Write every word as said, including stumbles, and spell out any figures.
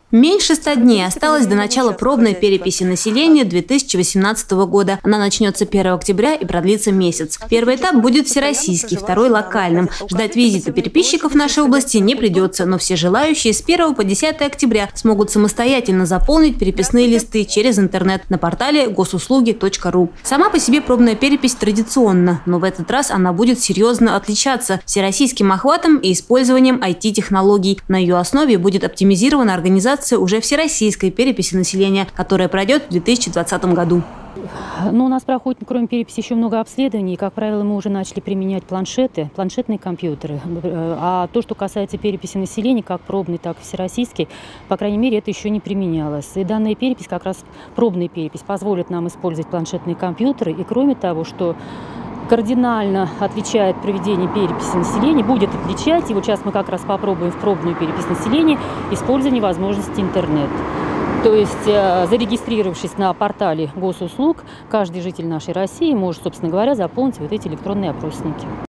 Меньше ста дней осталось до начала пробной переписи населения две тысячи восемнадцатого года. Она начнется первого октября и продлится месяц. Первый этап будет всероссийский, второй – локальным. Ждать визита переписчиков в нашей области не придется, но все желающие с первого по десятое октября смогут самостоятельно заполнить переписные листы через интернет на портале госуслуги точка ру. Сама по себе пробная перепись традиционна, но в этот раз она будет серьезно отличаться всероссийским охватом и использованием ай ти-технологий. На ее основе будет оптимизирована организация уже всероссийской переписи населения, которая пройдет в две тысячи двадцатом году. Ну, у нас проходит, кроме переписи, еще много обследований. Как правило, мы уже начали применять планшеты, планшетные компьютеры. А то, что касается переписи населения, как пробной, так и всероссийской, по крайней мере, это еще не применялось. И данная перепись, как раз пробная перепись, позволит нам использовать планшетные компьютеры. И кроме того, что кардинально отличает проведение переписи населения, будет отличать, и вот сейчас мы как раз попробуем в пробную перепись населения использование возможности интернет. То есть, зарегистрировавшись на портале госуслуг, каждый житель нашей России может, собственно говоря, заполнить вот эти электронные опросники.